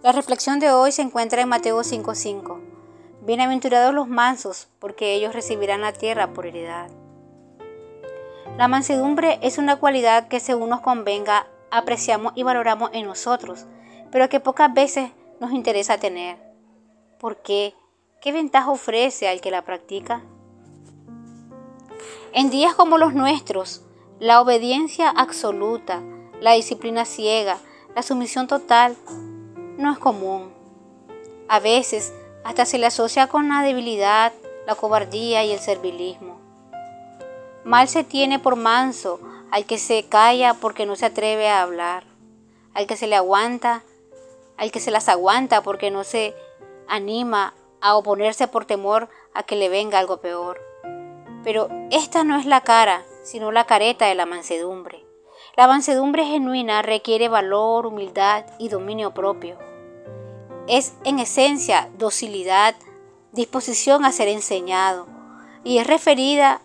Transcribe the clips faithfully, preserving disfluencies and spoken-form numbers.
La reflexión de hoy se encuentra en Mateo cinco cinco. Bienaventurados los mansos, porque ellos recibirán la tierra por heredad. La mansedumbre es una cualidad que, según nos convenga, apreciamos y valoramos en nosotros, pero que pocas veces nos interesa tener. ¿Por qué? ¿Qué ventaja ofrece al que la practica? En días como los nuestros, la obediencia absoluta, la disciplina ciega, la sumisión total no es común. A veces hasta se le asocia con la debilidad, la cobardía y el servilismo. Mal se tiene por manso al que se calla porque no se atreve a hablar, al que se le aguanta, al que se las aguanta porque no se anima a oponerse por temor a que le venga algo peor. Pero esta no es la cara, sino la careta de la mansedumbre. La mansedumbre genuina requiere valor, humildad y dominio propio. Es en esencia docilidad, disposición a ser enseñado, y es referida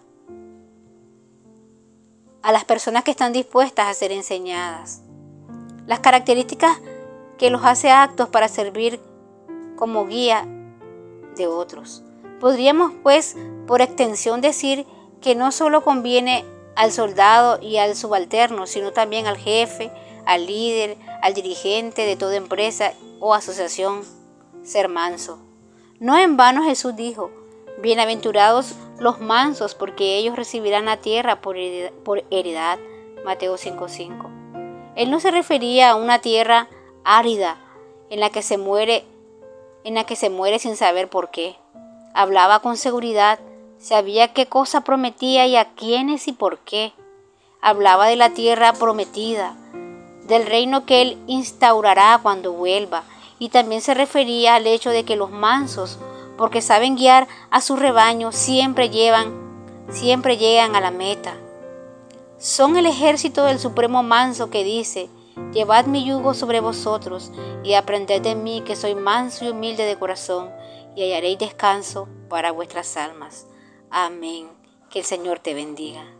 a las personas que están dispuestas a ser enseñadas. Las características que los hace aptos para servir como guía de otros. Podríamos, pues, por extensión decir que no solo conviene al soldado y al subalterno, sino también al jefe, al líder, al dirigente de toda empresa o asociación, ser manso. No en vano Jesús dijo: bienaventurados los mansos, porque ellos recibirán la tierra por heredad. Mateo cinco cinco. Él no se refería a una tierra árida en la que se muere, en la que se muere sin saber por qué. Hablaba con seguridad, sabía qué cosa prometía y a quiénes y por qué. Hablaba de la tierra prometida, del reino que él instaurará cuando vuelva, y también se refería al hecho de que los mansos, porque saben guiar a su rebaño, siempre llevan, siempre llegan a la meta. Son el ejército del Supremo Manso que dice: llevad mi yugo sobre vosotros y aprended de mí, que soy manso y humilde de corazón, y hallaréis descanso para vuestras almas. Amén. Que el Señor te bendiga.